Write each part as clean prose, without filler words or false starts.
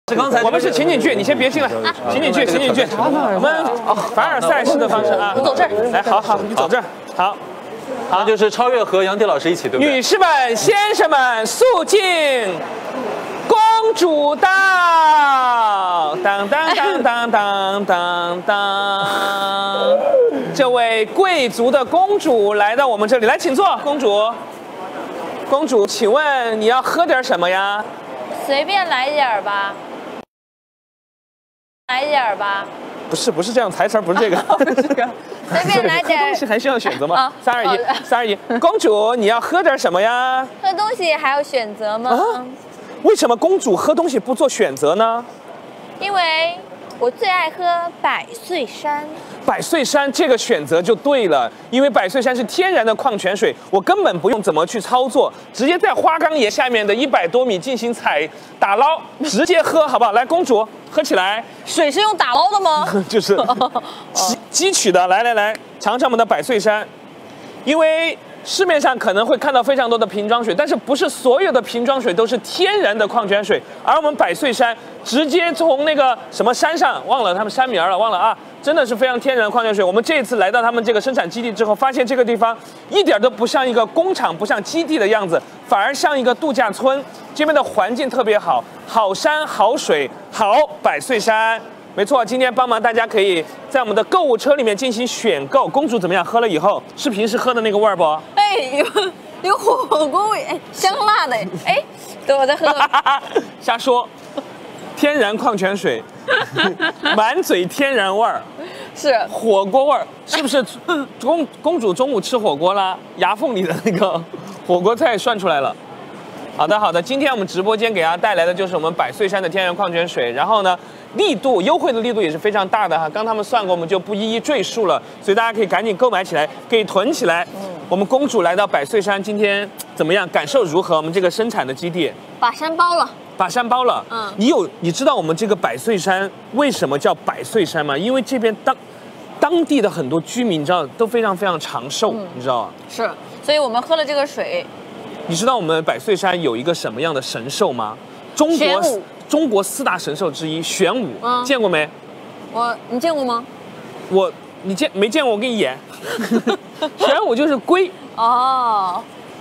是刚才我们是情景剧，你先别进来。情景剧，情景剧，我们凡尔赛式的方式啊。 我走这儿。 来，好，你走这儿。好， 好，就是超越和杨迪老师一起，对不对？ 女士们、先生们，肃静！公主到！当当当当当当当！这位贵族的公主来到我们这里，来，请坐，公主。公主，请问你要喝点什么呀？ 随便来点儿吧。来点儿吧。 不是这样，台词不是这个。 随便来点儿。 东西还需要选择吗？ 啊 3、2、1，3、2、1。公主，你要喝点什么呀？ 喝东西还要选择吗？ 为什么公主喝东西不做选择呢？ 因为我最爱喝百岁山。 百岁山这个选择就对了，因为百岁山是天然的矿泉水，我根本不用怎么去操作，直接在花岗岩下面的100多米进行打捞，直接喝，好不好？来，公主喝起来。 水是用打捞的吗？ 就是汲取的。来，尝尝我们的百岁山，因为市面上可能会看到非常多的瓶装水，但是不是所有的瓶装水都是天然的矿泉水，而我们百岁山直接从那个什么山上，忘了他们山名了，忘了啊，真的是非常天然的矿泉水。我们这次来到他们这个生产基地之后，发现这个地方一点都不像一个工厂，不像基地的样子，反而像一个度假村。这边的环境特别好，好山好水好百岁山。没错，今天帮忙大家可以在我们的购物车里面进行选购。公主怎么样？喝了以后是平时喝的那个味儿不？ 哎，有火锅味，哎，香辣的，哎，对，我在喝。 瞎说，天然矿泉水，满嘴天然味儿， 是火锅味儿，是不是？公主中午吃火锅啦，牙缝里的那个火锅菜涮出来了。好的，今天我们直播间给大家带来的就是我们百岁山的天然矿泉水，然后呢，优惠的力度也是非常大的哈。刚他们算过，我们就不一一赘述了，所以大家可以赶紧购买起来，可以囤起来。我们公主来到百岁山，今天怎么样？感受如何？我们这个生产的基地， 把山包了。 把山包了。你知道我们这个百岁山为什么叫百岁山吗？因为这边当地的很多居民，你知道都非常非常长寿，你知道吗？ 是，所以我们喝了这个水。 你知道我们百岁山有一个什么样的神兽吗？中国4大神兽之一玄武，见过没？ 你见过吗？ 你没见过？我给你演。玄武就是龟。哦。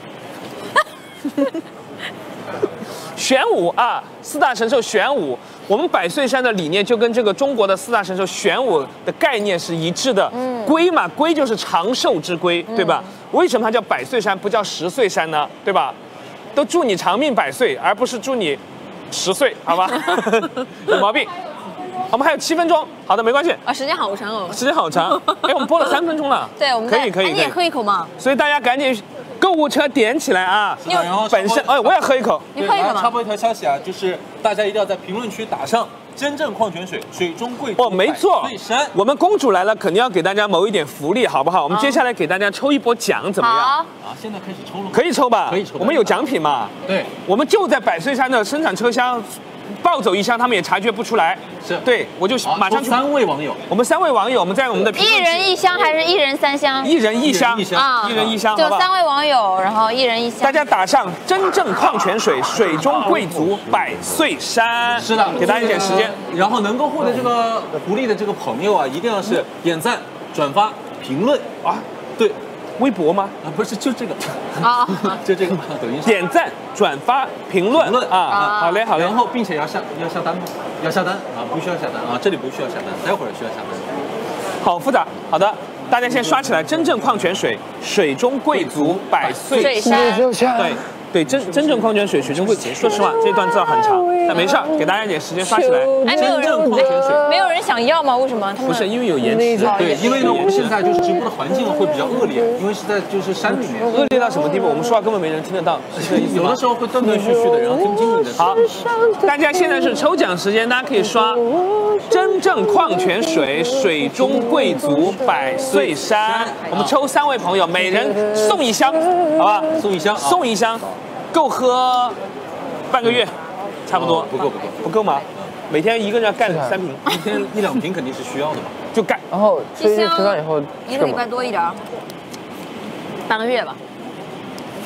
玄武啊，4大神兽玄武，我们百岁山的理念就跟这个中国的4大神兽玄武的概念是一致的。龟嘛，龟就是长寿之龟，对吧？为什么它叫百岁山，不叫10岁山呢？对吧？都祝你长命百岁，而不是祝你10岁，好吧？有毛病。我们还有7分钟，好的，没关系。 时间好长哦。 时间好长，哎，我们播了3分钟了。 对，我们可以。你也喝一口嘛。 所以大家赶紧购物车点起来啊！本身我也喝一口。 你喝一口吗？ 插播一条消息啊，就是大家一定要在评论区打上真正矿泉水，水中贵族。 没错。我们公主来了，肯定要给大家谋一点福利，好不好？我们接下来给大家抽一波奖，怎么样？ 好。 现在开始抽了。 可以抽吧？ 可以抽。 我们有奖品嘛？ 对。 我们就在百岁山的生产车厢。抱走一箱，他们也察觉不出来。 是对，我就马上去。 3位网友， 我们3位网友，我们在我们的 1人1箱还是1人3箱 ？1人1箱啊 ，1人1箱， 就3位网友，然后1人1箱。 大家打上真正矿泉水，水中贵族百岁山。 是的， 给大家一点时间。 然后能够获得这个福利的这个朋友啊，一定要是点赞、转发、评论啊，对。 微博吗？ 不是，就这个啊， 就这个抖音上点赞、转发、评论啊！好嘞。 然后并且要下单吗？要下单啊，不需要下单啊，这里不需要下单，待会儿需要下单。 好复杂。好的，大家先刷起来，真正矿泉水，水中贵族百岁山。对，真正矿泉水，水中贵族。说实话，这段字很长，但没事，给大家一点时间刷起来。 真正矿泉水，没有人想要吗？为什么？ 不是因为有延迟。 对，因为呢，我们现在就是直播的环境会比较恶劣，因为是在就是山里面。 恶劣到什么地步？我们说话根本没人听得到，是这意思吗？ 有的时候会断断续续的，然后听不清你的。 好，大家现在是抽奖时间，大家可以刷真正矿泉水，水中贵族百岁山。我们抽3位朋友，每人送1箱，好吧？送一箱，够喝半个月，差不多。不够吗？每天一个人要干3瓶， 一天1、2瓶肯定是需要的嘛， 就干。 然后出去吃饭以后 ，1个礼拜多一点，半个月吧。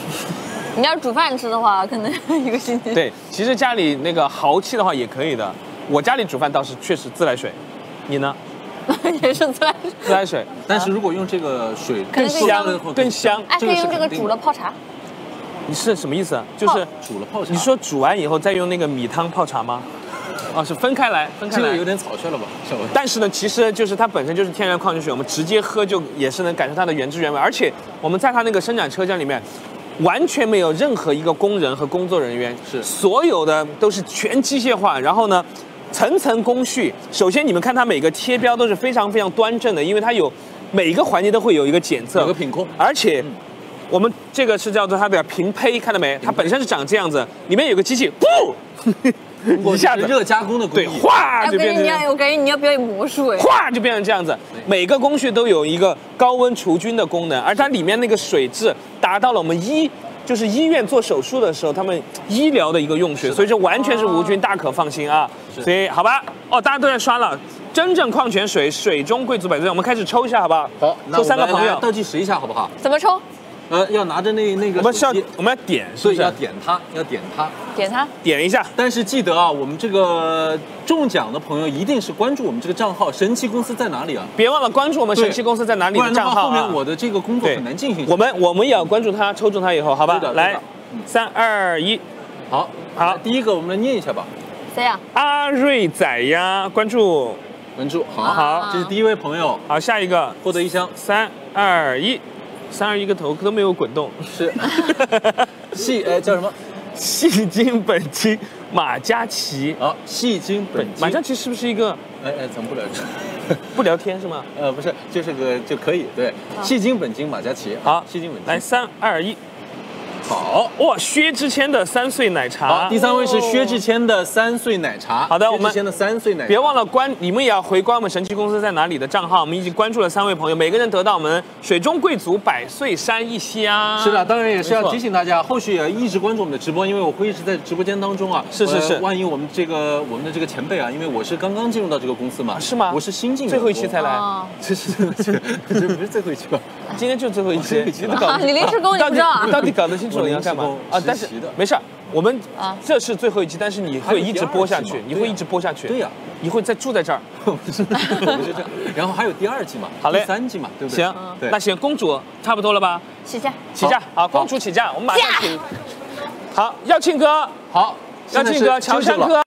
你要煮饭吃的话，可能1个星期。 对，其实家里那个豪气的话也可以的。 我家里煮饭倒是确实自来水，你呢？ 也是自来水。 自来水但是如果用这个水更香更香。 哎，可以用这个煮了泡茶。 你是什么意思啊？就是煮了泡茶。 你说煮完以后再用那个米汤泡茶吗？哦，是分开来，分开来。 这个有点草率了吧？ 但是呢，其实就是它本身就是天然矿泉水，我们直接喝就也是能感受它的原汁原味。而且我们在它那个生产车间里面，完全没有任何一个工人和工作人员， 是所有的都是全机械化。然后呢，层层工序。首先你们看它每个贴标都是非常非常端正的，因为它有每一个环节都会有一个检测， 有个品控， 而且。我们这个是叫做它的平胚，看到没？它本身是长这样子，里面有个机器，不，一下子热加工的工艺， 对，哗就变成。 我感觉你要表演魔术哎， 哗就变成这样子。每个工序都有一个高温除菌的功能，而它里面那个水质达到了我们就是医院做手术的时候他们医疗的一个用水，所以这完全是无菌，大可放心啊。所以好吧，哦，大家都在刷了。真正矿泉水，水中贵族百岁，我们开始抽一下好不好？ 好， 抽3个朋友， 倒计时一下好不好？ 怎么抽？ 要拿着那个， 我们要点， 所以要点它， 点它， 点一下。 但是记得啊，我们这个中奖的朋友一定是关注我们这个账号“神奇公司在哪里”啊！ 别忘了关注我们神奇公司在哪里的账号啊！ 后面我的这个工作很难进行。 我们也要关注他，抽中他以后，好吧？来，3、2、1， 好，第一个我们来念一下吧。 谁呀？ 阿瑞仔呀，关注，好， 这是第一位朋友。 好，下一个获得一箱。 3、2、1。3、2、1个头都没有滚动， 是叫什么？ 细金本金马嘉祺啊，细金本金。 马嘉祺是不是一个？ 咱们不聊天， 不聊天是吗？ 不是，就是个就可以对。细金本金马嘉祺， 好， 细金本金。 来，3、2、1。 好哇，薛之谦的3岁奶茶。 好，第3位是薛之谦的3岁奶茶。 好的，我们薛之谦的3岁奶茶。 别忘了你们也要回关我们神奇公司在哪里的账号。我们已经关注了3位朋友，每个人得到我们水中贵族百岁山一箱。 是的，当然也是要提醒大家，后续也一直关注我们的直播，因为我会一直在直播间当中啊。 是。 万一我们的这个前辈啊，因为我是刚刚进入到这个公司嘛。 是吗？ 我是新进， 最后一期才来。 这不是最后一期吧？ 今天就最后一期。 你临时工你不知道啊？ 到底搞得清楚你要干嘛？但是没事，我们这是最后一期，但是你会一直播下去， 对呀， 你会再住在这儿。 不是这样。然后还有第2季嘛， 好嘞， 第3季嘛，对不对？ 行，那行，公主差不多了吧？ 起价， 好，公主起价，我们马上请。好，耀庆哥， 好， 耀庆哥，乔山哥。